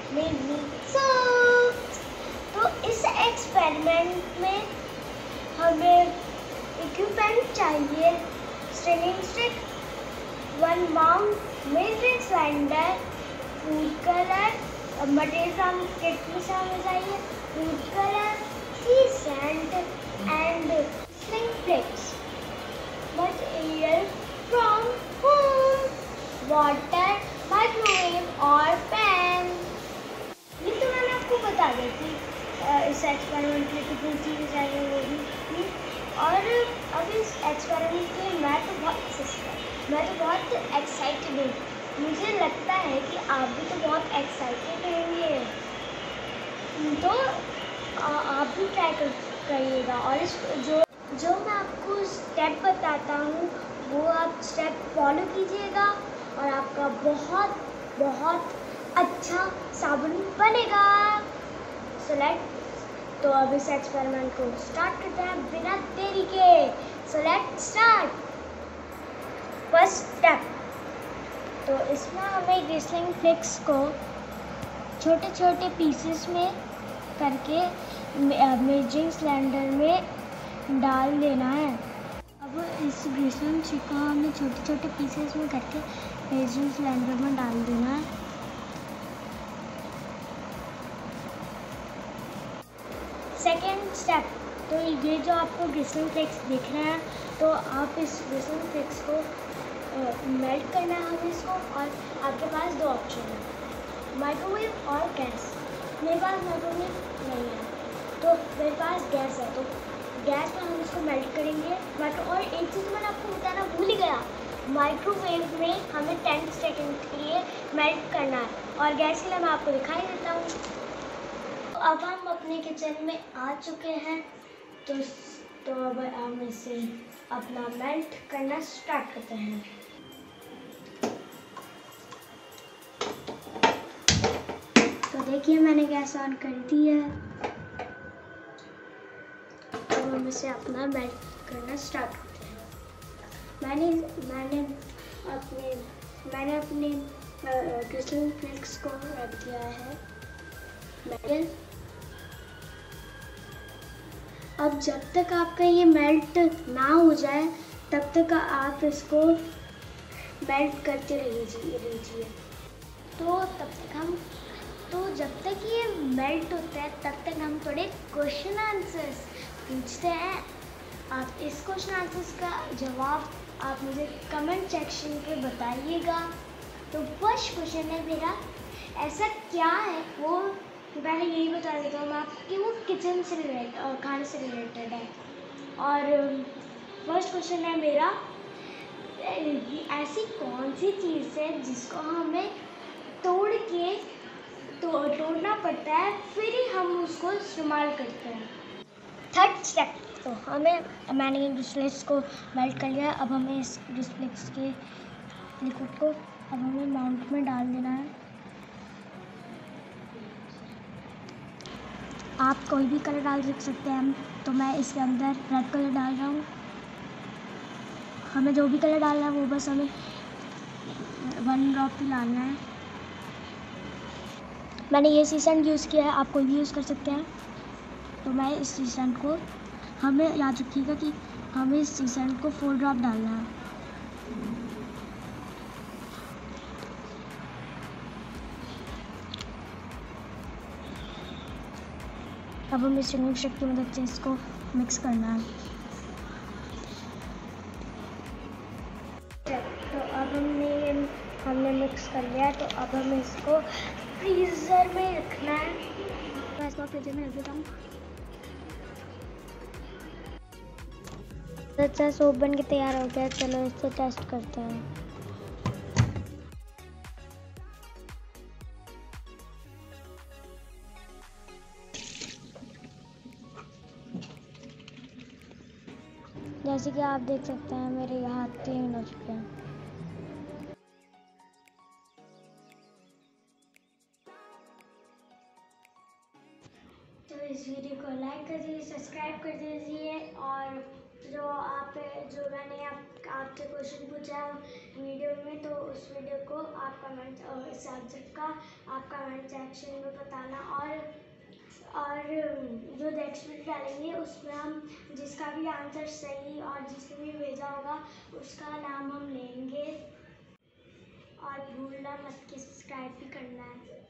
में सॉक्स। तो इस एक्सपेरिमेंट में हमें इक्विपमेंट चाहिए, stringing stick, 1 mount, milk cylinder, food colour, material हम किट में शामिल चाहिए, food colour, sea sand and sling flicks, material from home, water, microwave और पैन। ये तो मैंने आपको बता दी थी इस एक्सपेरिमेंट में कितनी चीज़ें चाहिए वो भी। और अब इस एक्सपेरिमेंट के लिए मैं तो बहुत एक्साइटेड हूँ। मुझे लगता है कि आप भी तो बहुत एक्साइटेड होंगे, तो आप भी ट्राई करिएगा। और इस जो मैं आपको स्टेप बताता हूँ वो आप स्टेप फॉलो कीजिएगा और आपका बहुत बहुत अच्छा साबुन बनेगा। तो अब इस एक्सपेरिमेंट को स्टार्ट करते हैं बिना देरी के। Let's start. फर्स्ट स्टेप, तो इसमें हमें ग्लिसरीन फ्लेक्स को छोटे छोटे पीसेस में करके मेजरिंग सिलेंडर में डाल देना है। अब इस ग्लिसरीन स्टिक को हमें छोटे छोटे पीसेस में करके मेजरिंग सिलेंडर में डाल देना है। सेकेंड स्टेप, तो ये जो आपको ग्लिसरीन फ्लेक्स दिख रहे हैं, तो आप इस ग्लिसरीन फ्लेक्स को मेल्ट करना है हमें इसको। और आपके पास 2 ऑप्शन है, माइक्रोवेव और गैस। मेरे पास माइक्रोवेव नहीं है तो मेरे पास गैस है, तो गैस में हम इसको मेल्ट करेंगे। और एक चीज़ मैंने आपको बताना भूल ही गया, माइक्रोवेव में हमें 10 सेकेंड के लिए मेल्ट करना है और गैस के लिए मैं आपको दिखाई देता हूँ। अब हम अपने किचन में आ चुके हैं, तो अब हम इसे अपना मेल्ट करना स्टार्ट करते हैं। तो देखिए मैंने गैस ऑन कर दी है। अब हम इसे अपना मेल्ट करना स्टार्ट करते हैं। मैंने अपने ग्लिसरीन फ्लेक्स को रख दिया है मेटल। अब जब तक आपका ये मेल्ट ना हो जाए तब तक आप इसको मेल्ट करते रहिए। तो जब तक ये मेल्ट होता है तब तक हम थोड़े क्वेश्चन आंसर्स पूछते हैं। आप इस क्वेश्चन आंसर्स का जवाब आप मुझे कमेंट सेक्शन पे बताइएगा। तो फर्स्ट क्वेश्चन है मेरा, ऐसा क्या है वो, पहले यही बता देता हूँ मैं आपको कि वो किचन से रिलेटेड और खाने से रिलेटेड है। और फर्स्ट क्वेश्चन है मेरा, ऐसी कौन सी चीज़ है जिसको हमें तोड़ना पड़ता है फिर ही हम उसको इस्तेमाल करते हैं। थर्ड स्टेप, तो मैंने ग्लिसरीन को मेल्ट कर लिया। अब हमें इस ग्लिसरीन के लिक्विड को अब हमें माउंट में डाल देना है। आप कोई भी कलर डाल सकते हैं, तो मैं इसके अंदर रेड कलर डाल रहा हूँ। हमें जो भी कलर डालना है वो बस हमें 1 ड्रॉप ही डालना है। मैंने ये सीसेंट यूज़ किया है, आप कोई भी यूज़ कर सकते हैं। तो मैं इस सीसेंट को, हमें याद रखिएगा कि हमें इस सीसेंट को 4 ड्रॉप डालना है। अब हमें स्ट्रिंगिंग स्टिक की मदद से इसको मिक्स करना है। तो अब हमने मिक्स कर लिया, तो अब हमें इसको फ्रीज़र में रखना है। मैं इसको फ्रीज़र में रख देता हूँ। अच्छा सूप बन के तैयार हो गया, चलो इसको टेस्ट करते हैं। जैसे कि आप देख सकते हैं मेरे हाथ क्लीन हो चुके हैं। तो इस वीडियो को लाइक कर दीजिए, सब्सक्राइब कर दीजिए। और जो मैंने आप आपसे क्वेश्चन पूछा वीडियो में, तो उस वीडियो को आप कमेंट सब्जेक्ट का आप कमेंट सेक्शन में बताना। और जो नेक्स्ट वीडियो डालेंगे उसमें हम जिसका भी आंसर सही और जिसने भी भेजा होगा उसका नाम हम लेंगे। और भूलना मत कि सब्सक्राइब भी करना है।